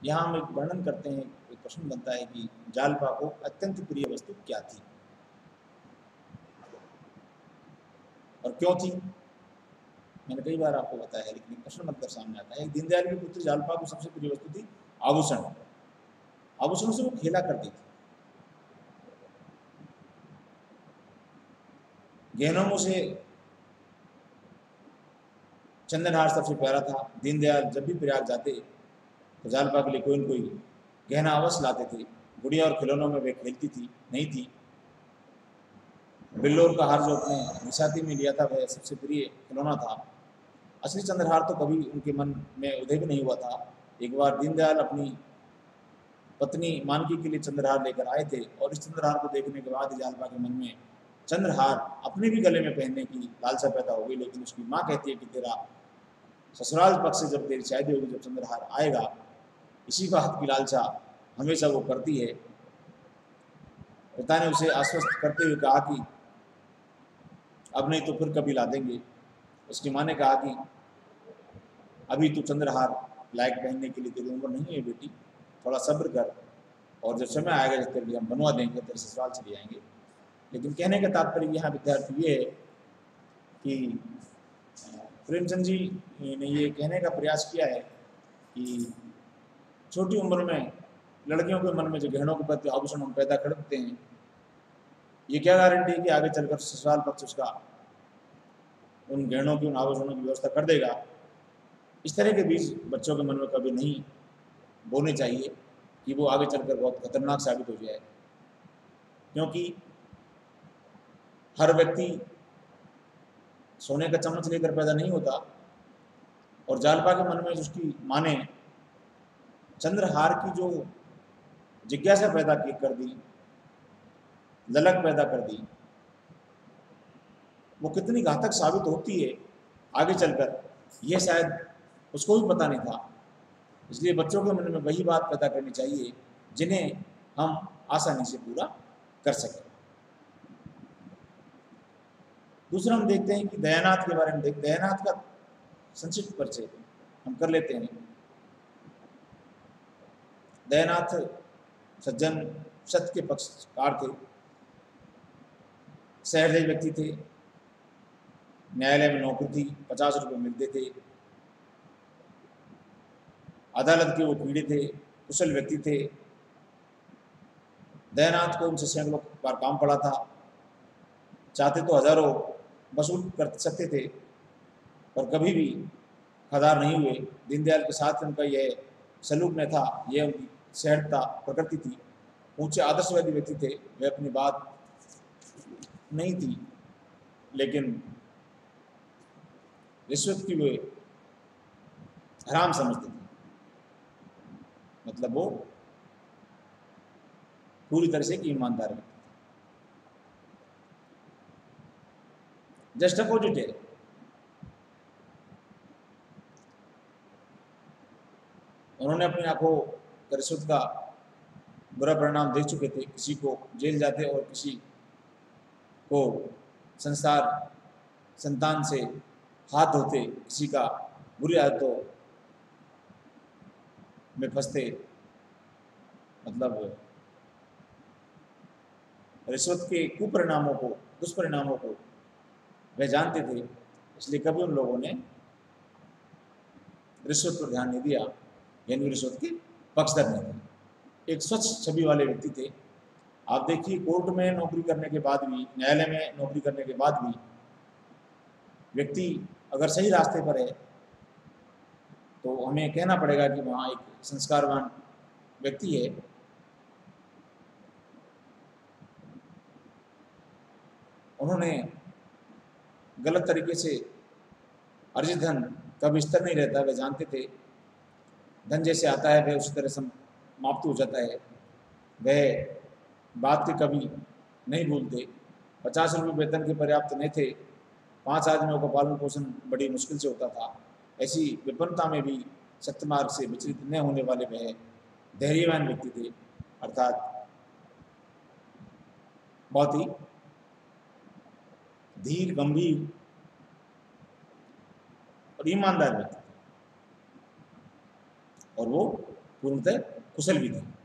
यहाँ हम एक वर्णन करते हैं, एक प्रश्न बनता है कि जालपा को अत्यंत प्रिय वस्तु क्या थी और क्यों थी। मैंने कई बार आपको बताया है, लेकिन प्रश्न मतलब सामने आता है। दीनदयाल की पुत्री जालपा को सबसे प्रिय वस्तु थी आभूषण। आभूषणों से वो खेला करती थी। गहनों में से चंद्रहार सबसे प्यारा था। दीनदयाल जब भी प्रयाग जाते तो जालपा के लिए कोई न कोई गहना अवश्य लाते थे। गुड़िया और खिलौनों में वे खेलती थी नहीं थी। बिल्लोर का हार जो अपने निशाती में लिया था वह सबसे प्रिय खिलौना था। असली चंद्रहार तो कभी उनके मन में उदय भी नहीं हुआ था। एक बार दीनदयाल अपनी पत्नी मानकी के लिए चंद्रहार लेकर आए थे और इस चंद्रहार को देखने के बाद जालपा के मन में चंद्रहार अपने भी गले में पहनने की लालसा पैदा हो गई। लेकिन उसकी माँ कहती है कि तेरा ससुराल पक्ष से जब तेरी शादी होगी, जब चंद्रहार आएगा, इसी बात की लालसा हमेशा वो करती है। पिता ने उसे आश्वस्त करते हुए कहा कि अब नहीं तो फिर कभी ला देंगे। उसकी माँ ने कहा कि अभी तो चंद्रहार लायक पहनने के लिए तेरी उम्र नहीं है बेटी, थोड़ा सब्र कर, और जब समय आएगा जब तेरे लिए हम बनवा देंगे, तेरे ससुराल चले जाएंगे। लेकिन कहने का तात्पर्य यहाँ विद्यार्थी ये है कि प्रेमचंद जी ने ये कहने का प्रयास किया है कि छोटी उम्र में लड़कियों के मन में जो गहनों के प्रति आभूषण हम पैदा कर देते हैं, ये क्या गारंटी है कि आगे चलकर ससुराल पक्ष उसका उन गहनों की, उन आभूषणों की व्यवस्था कर देगा। इस तरह के बीज बच्चों के मन में कभी नहीं बोने चाहिए कि वो आगे चलकर बहुत खतरनाक साबित हो जाए। क्योंकि हर व्यक्ति सोने का चम्मच लेकर पैदा नहीं होता। और जालपा के मन में उसकी माँ ने चंद्रहार की जो जिज्ञासा पैदा की कर दी, ललक पैदा कर दी, वो कितनी घातक साबित होती है आगे चलकर, यह शायद उसको भी पता नहीं था। इसलिए बच्चों के मन में वही बात पैदा करनी चाहिए जिन्हें हम आसानी से पूरा कर सकें। दूसरा हम देखते हैं कि दयानाथ के बारे में दयानाथ का संक्षिप्त परिचय हम कर लेते हैं। दयानाथ सज्जन, सत्य के पक्षकार थे, सहृदय व्यक्ति थे। न्यायालय में नौकरी थी, 50 रुपये मिलते थे। अदालत के वो कीड़े थे, कुशल व्यक्ति थे। दयानाथ को उनसे सैकड़ों बार काम पड़ा था। चाहते तो हजारों वसूल कर सकते थे, पर कभी भी खदार नहीं हुए। दीनदयाल के साथ उनका यह सलूक न था, यह उनकी सहजता प्रकृति थी। ऊंचे आदर्शवादी व्यक्ति थे, वे अपनी बात नहीं थी, लेकिन रिश्वत की वे हराम समझते थे। मतलब वो पूरी तरह से ईमानदार व्यक्ति, जस्ट अपोजिट है। उन्होंने अपनी आंखों का रिश्वत का बुरा परिणाम देख चुके थे। किसी को जेल जाते और किसी को संसार संतान से हाथ धोते, किसी का बुरी आदतों में फंसते। मतलब रिश्वत के कुपरिणामों को, दुष्परिणामों को वे जानते थे। इसलिए कभी उन लोगों ने रिश्वत पर ध्यान नहीं दिया, यानी रिश्वत के पक्षधर नहीं थे। एक स्वच्छ छवि वाले व्यक्ति थे। आप देखिए, कोर्ट में नौकरी करने के बाद भी, न्यायालय में नौकरी करने के बाद भी व्यक्ति अगर सही रास्ते पर है तो हमें कहना पड़ेगा कि वहाँ एक संस्कारवान व्यक्ति है। उन्होंने गलत तरीके से अर्जित धन का विस्तार नहीं रहता, वे जानते थे धन जैसे आता है वह उसी तरह समाप्त हो जाता है। वह बात के कभी नहीं भूलते। 50 रुपये वेतन के पर्याप्त नहीं थे, 5 आदमियों का पालन पोषण बड़ी मुश्किल से होता था। ऐसी विपन्नता में भी सत्य मार्ग से विचलित न होने वाले वह धैर्यवान व्यक्ति थे, अर्थात बहुत ही धीर, गंभीर और ईमानदार व्यक्ति थे। और वो पूर्णतः कुशल भी थे।